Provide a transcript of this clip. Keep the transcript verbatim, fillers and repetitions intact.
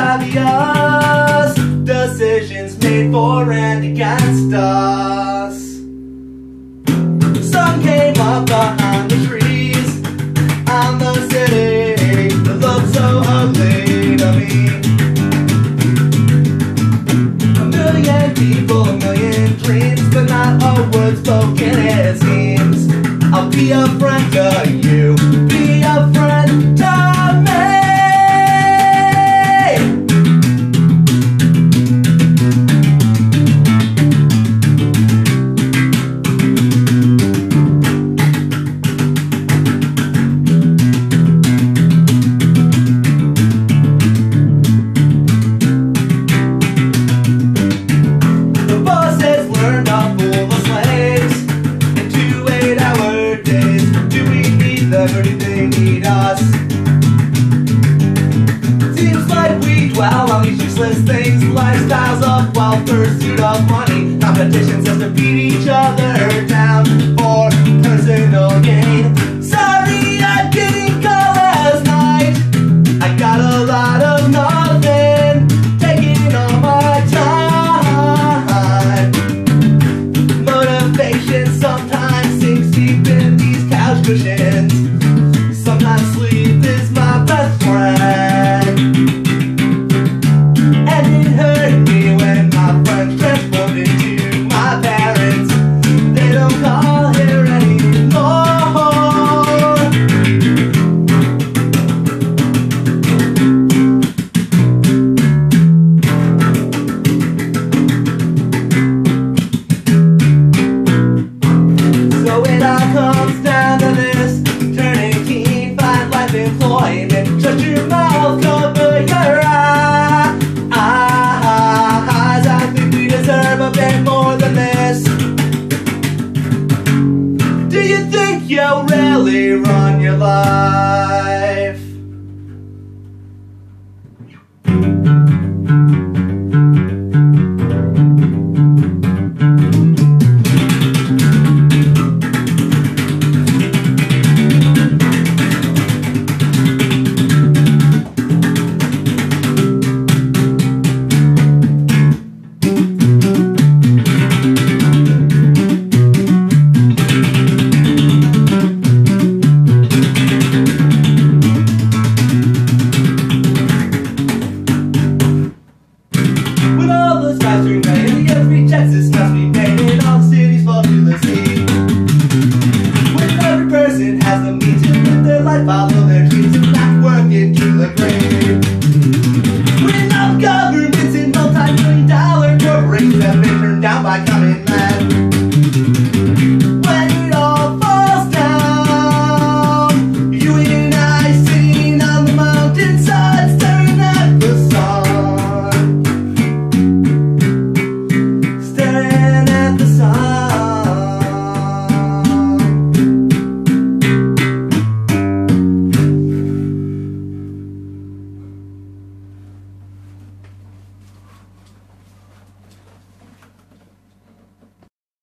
obvious. Decisions made for and against us. Sun came up behind the trees, and the city looked so ugly to me. A million people, a million dreams, but not a word spoken, it seems. I'll be a friend to you, be a friend to me. Liberty, they need us. Seems like we dwell on these useless things, lifestyles of wealth, pursuit of money, competitions just to beat each other down for personal gain.